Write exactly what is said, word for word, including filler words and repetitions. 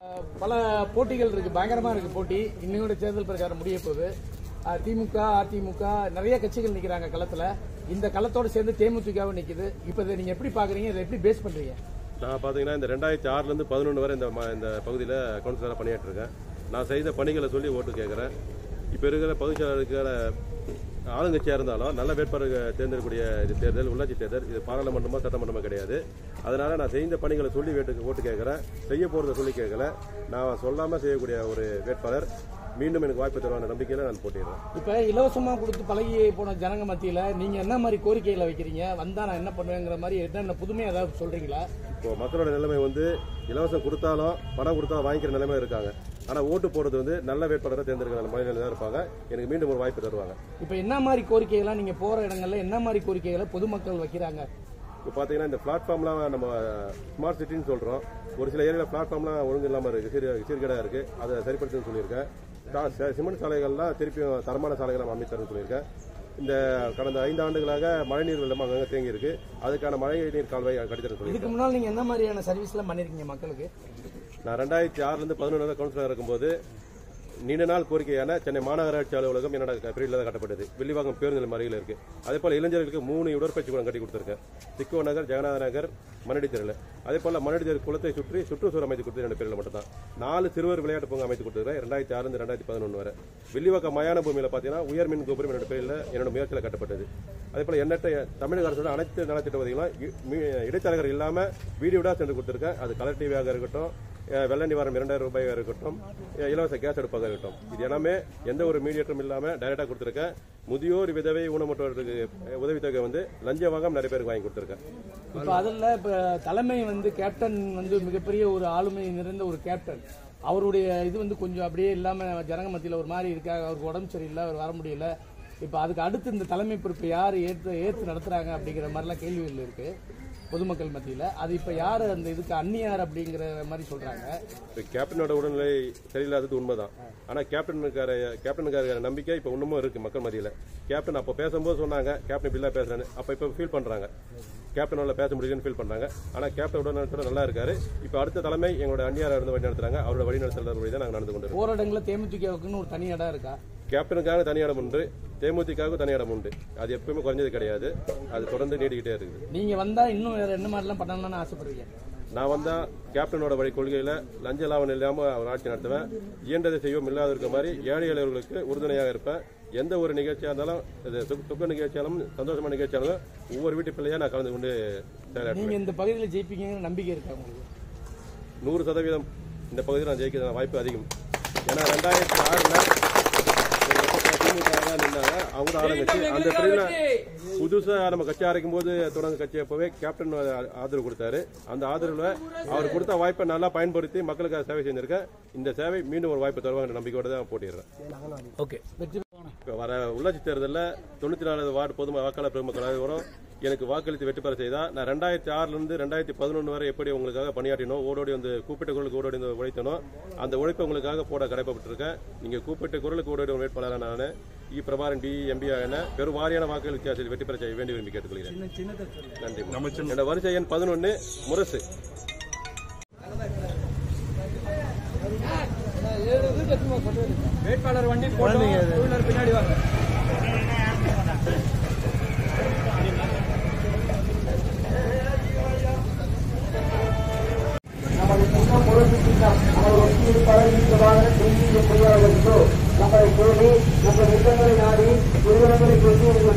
பல போட்டிகள் இருக்கு, பயங்கரமா இருக்கு போட்டி. இன்னையோட தேர்தல் பிரச்சாரம் முடிய போகுது. திமுக, அதிமுக நிறைய கட்சிகள் நிக்கிறாங்க களத்துல. இந்த களத்தோட சேர்ந்து தேமுதிகவும் நிக்குது. இப்ப இதை நீங்க எப்படி பாக்குறீங்க, இதை எப்படி பேஸ் பண்றீங்க? நான் பாத்தீங்கன்னா இந்த ரெண்டாயிரத்தி ஆறுல இருந்து பதினொன்று வரை இந்த இந்த பகுதியில் கவுன்சிலராக பணியாற்றிருக்கேன். நான் செய்த பணிகளை சொல்லி ஓட்டு கேட்கிறேன். இப்ப இருக்கிற பகுதியாளருக்கிற ஆளுங்கட்சியா இருந்தாலும் நல்ல வேட்பாளர் தேர்ந்தெடுக்கக்கூடிய தேர்தல் உள்ளாட்சி தேர்தல், இது பாராளுமன்றமா சட்டமன்றமா கிடையாது. அதனால நான் செய்த பணிகளை சொல்லி ஓட்டு கேட்கிறேன். செய்ய போறதை சொல்லி கேட்கல. நான் சொல்லாம செய்யக்கூடிய ஒரு வேட்பாளர் மீண்டும் எனக்கு வாய்ப்பு தருவான நம்பிக்கையில நான் போட்டிடுறேன். இப்ப இலவசமா கொடுத்து பழகி போன ஜனங்க மத்தியில நீங்க என்ன மாதிரி கோரிக்கைகளை வைக்கிறீங்க? வந்தா நான் என்ன பண்ணுவேங்கிற மாதிரி என்னென்ன புதுமையா ஏதாவது சொல்றீங்களா? இப்போ மக்களோட நிலைமை வந்து இலவசம் கொடுத்தாலும் பணம் கொடுத்தாலும் வாங்கிக்கிற நிலைமை இருக்காங்க. ஆனா ஓட்டு போறது வந்து நல்ல வேட்பாளரை தேர்ந்தெடுக்கிற மனிதர்கள் தான் இருப்பாங்க. எனக்கு மீண்டும் ஒரு வாய்ப்பு தருவாங்க. இப்ப என்ன மாதிரி கோரிக்கைகள் நீங்க போற இடங்கள்ல என்ன மாதிரி கோரிக்கைகளை பொதுமக்கள் வைக்கிறாங்க? இப்போ பாத்தீங்கன்னா இந்த பிளாட்ஃபார்ம்லாம் நம்ம ஸ்மார்ட் சிட்டின்னு சொல்றோம். ஒரு சில ஏரியாவில் பிளாட்ஃபார்ம்லாம் ஒழுங்கு இல்லாமல் இருக்கு, சீர்கேடா இருக்கு. அதை சரிப்படுத்துன்னு சொல்லியிருக்கேன். சிமெண்ட் சாலைகள்லாம் திருப்பியும் தரமான சாலைகளை அமைத்தருன்னு சொல்லியிருக்கேன். இந்த கடந்த ஐந்து ஆண்டுகளாக மழைநீர் வெள்ளம் அங்கங்க தேங்கி இருக்கு. அதுக்கான மழை நீர் கால்வாய் கட்டித்தர சொல்லி. இதுக்கு முன்னால் நீங்க என்ன மாதிரியான சர்வீஸ் எல்லாம் பண்ணிருக்கீங்க மக்களுக்கு? நான் ரெண்டாயிரத்தி ஆறுல இருந்து பதினொன்று கவுன்சிலர் இருக்கும்போது நீண்ட நாள் கோரிக்கையான சென்னை மாநகராட்சி அலுவலகம் என்னோட பீரியட்ல தான் கட்டப்பட்டது. வில்லிவாக்கம் பேருந்து நிலையம் அருகில் இருக்கு. அதே போல இளைஞர்களுக்கு மூணு உடற்பயிற்சி கூடம் கட்டி கொடுத்திருக்கேன். சிக்கோ நகர், ஜெகநாத நகர், மண்ணடி தெருவில். அதே போல மண்ணடி தெரு குளத்தை சுற்றி சுற்றுச்சூழல் அமைத்து கொடுத்தது என்னோட பேரில் மட்டும் தான். நாலு சிறுவர் விளையாட்டு பூங்கா அமைத்து கொடுத்துருக்கேன் ரெண்டாயிரத்தி ஆறு இருந்து ரெண்டாயிரத்தி பதினொன்று வரை. வில்லிவாக்கம் மயான பூமியில பாத்தீங்கன்னா உயர் மின் கோபுரம் என்னோட பேரில் என்னோட முயற்சியில் கட்டப்பட்டது. அதே போல எண்ணற்ற தமிழக அரசோட அனைத்து நலத்திட்ட உதவிகளும் இடைத்தரகர் இல்லாம வீடியோடா சென்று கொடுத்திருக்கேன். அது கலர் டிவியாக இருக்கட்டும், வெள்ள நிவாரணம் இரண்டாயிரம் ரூபாயாக இருக்கட்டும், இலவச கேஸ் அடுப்பாக இருக்கட்டும், இது எல்லாமே எந்த ஒரு மீடியேட்டரும் இல்லாம டைரக்டா கொடுத்திருக்கேன். முதியோர், விதவை, ஊனமுற்றவர்களுக்கு உதவித்தொகை வந்து லஞ்சமாக நிறைய பேருக்கு வாங்கி கொடுத்திருக்கேன். இப்ப அதில் இப்ப தலைமை வந்து கேப்டன் வந்து மிகப்பெரிய ஒரு ஆளுமை நிறைந்த ஒரு கேப்டன். அவருடைய இது வந்து கொஞ்சம் அப்படியே இல்லாம ஜனங்க மத்தியில் ஒரு மாதிரி இருக்காங்க. அவருக்கு உடம்பு சரியில்லை, அவர் வர முடியல. இப்ப அதுக்கு அடுத்து இந்த தலைமை பொறுப்பு யாரு ஏற்று ஏற்று நடத்துறாங்க அப்படிங்கிற மாதிரிலாம் கேள்விகள் இருக்கு பொதுமக்கள் மத்தியில். அது இப்ப யாரு அந்த இதுக்கு அந்நியார் அப்படிங்கிற மாதிரி சொல்றாங்க. கேப்டனோட உடல்நிலை சரியில்லாதது உண்மைதான். ஆனா கேப்டனுக்கார கேப்டனுக்கார நம்பிக்கை இப்ப இன்னமும் இருக்கு மக்கள் மத்தியில. கேப்டன் அப்ப பேசும்போது சொன்னாங்க கேப்டன் பில்லா பேசுறேன்னு. அப்ப இப்ப ஃபீல் பண்றாங்க கேப்டனோட பேச முடியுதுன்னு ஃபீல் பண்றாங்க. ஆனா கேப்டன் உடல் நல்லா இருக்காரு. இப்ப அடுத்த தலைமை எங்களோட அந்நியாரா இருந்து வழி நடத்துறாங்க. அவரோட வழி நடத்துறது வழி தான் நாங்க நடந்து கொண்டு இருக்கோம். போராட்டங்களில் தேமுதிகவுக்குன்னு ஒரு தனி இடம் இருக்கா? கேப்டனுக்காக தனி இடம் உண்டு, தேமுதிகவுக்கு தனி இடம் உண்டு. அது எப்பவுமே குறைஞ்சது கிடையாது. அது தொடர்ந்து நீடிக்கிட்டே இருக்குது. நீங்க வந்தா இன்னும் வேற என்ன மாதிரிலாம் பண்ணணும்னு ஆசைப்படுறீங்க? நான் வந்தா கேப்டனோட வழி கொள்கையில லஞ்ச லாபம் இல்லாம அவர் ஆட்சி நடத்துவேன். இயன்றதை செய்வோம், இல்லாத இருக்க மாதிரி ஏழை எளியவர்களுக்கு உறுதுணையாக இருப்பேன். எந்த ஒரு நிகழ்ச்சியா இருந்தாலும், துக்க நிகழ்ச்சியாலும் சந்தோஷமான நிகழ்ச்சியாலும் ஒவ்வொரு வீட்டு பிள்ளையா நான் கலந்து கொண்டு செயலாற்றுவேன். நீங்க இந்த பகுதியில் ஜெயிப்பீங்கன்னு நம்பிக்கை இருக்கா உங்களுக்கு? நூறு சதவீதம் இந்த பகுதியில் நான் ஜெயிக்கிற வாய்ப்பு அதிகம். ஏன்னா ரெண்டாயிரத்தி ஆறுல நின்னாங்க அவங்க ஆளுங்கட்சி. அந்த பிரிவுல புதுசா நம்ம கட்சி ஆரம்பிக்கும் போது தொடங்க கட்சி அப்பவே கேப்டன் ஆதரவு கொடுத்தாரு. அந்த ஆதரவுல அவர் கொடுத்த வாய்ப்பை நல்லா பயன்படுத்தி மக்களுக்கு சேவை செஞ்சிருக்கேன். இந்த சேவை மீண்டும் ஒரு வாய்ப்பு தருவாங்க நம்பிக்கையோட தான் போட்டிடுறேன். வர உள்ளாட்சி தேர்தலில் தொண்ணூத்தி நாலு வார்டு பொது வாக்காளர் பெருமக்கள் வரும் எனக்கு வாக்களித்து வெற்றி பெற செய்தா நான் ரெண்டாயிரத்தி ஆறுல இருந்து ரெண்டாயிரத்தி பதினொன்று வரை எப்படி உங்களுக்காக பணியாற்றினோம், ஓடோடி வந்து கூப்பிட்ட குரலுக்கு ஓடோடி வந்து உழைத்தனோ அந்த உழைப்பை உங்களுக்காக போட கடைப்பட்டிருக்கேன். நீங்க கூப்பிட்ட குரலுக்கு ஓடோடி வேட்பாளரான நான் இ பிரபாரன் டி எம்பியா என பெரும் வாரியான வாக்குகள் வித்தியாசத்தில் வெற்றி பெற செய்ய வேண்டி விரும்பி கேட்டுக்கொள்கிறேன். நன்றி. என்னோட வரிசை எண் பதினொன்னு முரசு. வேட்பாளர் வண்டி பின்னாடி வாங்க. நம்மளை தேடி நம்ம நிறுவனங்களை நாடி நிறுவனங்களை